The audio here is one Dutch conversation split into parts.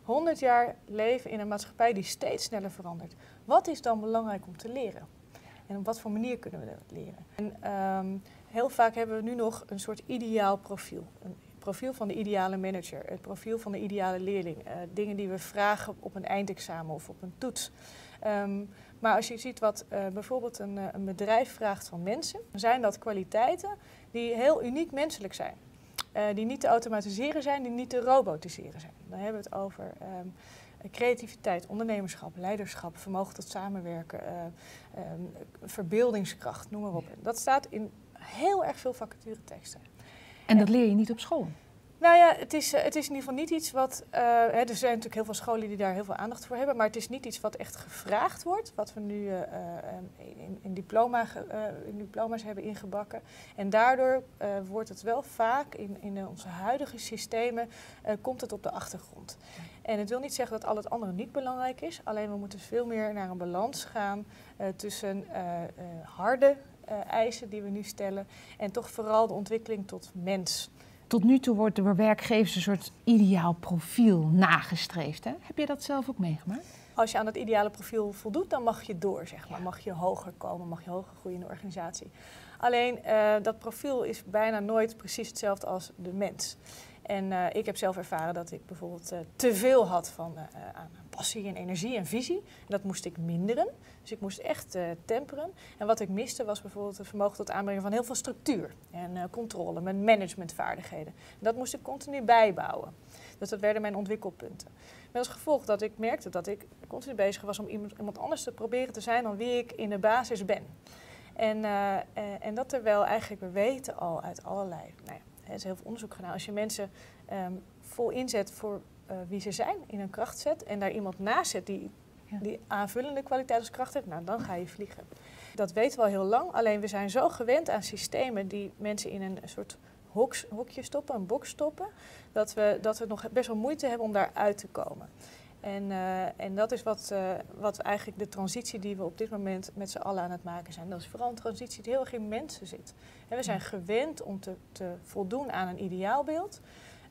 100 jaar leven in een maatschappij die steeds sneller verandert. Wat is dan belangrijk om te leren? En op wat voor manier kunnen we dat leren? En heel vaak hebben we nu nog een soort ideaal profiel. Een profiel van de ideale manager, het profiel van de ideale leerling. Dingen die we vragen op een eindexamen of op een toets. Maar als je ziet wat bijvoorbeeld een bedrijf vraagt van mensen, dan zijn dat kwaliteiten die heel uniek menselijk zijn. Die niet te automatiseren zijn, die niet te robotiseren zijn. Dan hebben we het over creativiteit, ondernemerschap, leiderschap, vermogen tot samenwerken, verbeeldingskracht, noem maar op. Dat staat in heel erg veel vacatureteksten. En dat leer je niet op school? Nou ja, het is in ieder geval niet iets wat... er zijn natuurlijk heel veel scholen die daar heel veel aandacht voor hebben, maar het is niet iets wat echt gevraagd wordt, wat we nu in diploma's hebben ingebakken. En daardoor wordt het wel vaak in onze huidige systemen, komt het op de achtergrond. En het wil niet zeggen dat al het andere niet belangrijk is, alleen we moeten veel meer naar een balans gaan tussen harde eisen die we nu stellen en toch vooral de ontwikkeling tot mens. Tot nu toe wordt door werkgevers een soort ideaal profiel nagestreefd. Hè? Heb je dat zelf ook meegemaakt? Als je aan dat ideale profiel voldoet, dan mag je door, zeg maar. Mag je hoger komen, mag je hoger groeien in de organisatie. Alleen, dat profiel is bijna nooit precies hetzelfde als de mens. En ik heb zelf ervaren dat ik bijvoorbeeld te veel had aan passie en energie en visie. En dat moest ik minderen. Dus ik moest echt temperen. En wat ik miste was bijvoorbeeld het vermogen tot aanbrengen van heel veel structuur en controle, mijn managementvaardigheden. En dat moest ik continu bijbouwen. Dus dat werden mijn ontwikkelpunten. Met als gevolg dat ik merkte dat ik continu bezig was om iemand anders te proberen te zijn dan wie ik in de basis ben. En dat terwijl eigenlijk we weten al uit allerlei... Nou ja, er is heel veel onderzoek gedaan. Als je mensen vol inzet voor wie ze zijn, in hun kracht zet en daar iemand naast zet die aanvullende kwaliteit als kracht heeft, nou dan ga je vliegen. Dat weten we al heel lang, alleen we zijn zo gewend aan systemen die mensen in een soort hokje stoppen, een box stoppen, dat we nog best wel moeite hebben om daar uit te komen. En dat is wat eigenlijk de transitie die we op dit moment met z'n allen aan het maken zijn. Dat is vooral een transitie die heel erg in mensen zit. En we zijn gewend om te voldoen aan een ideaalbeeld,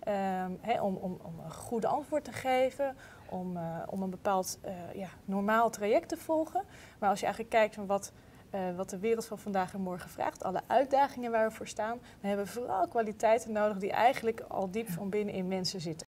om een goede antwoord te geven, om een bepaald normaal traject te volgen. Maar als je eigenlijk kijkt van wat de wereld van vandaag en morgen vraagt, alle uitdagingen waar we voor staan, dan hebben we vooral kwaliteiten nodig die eigenlijk al diep van binnen in mensen zitten.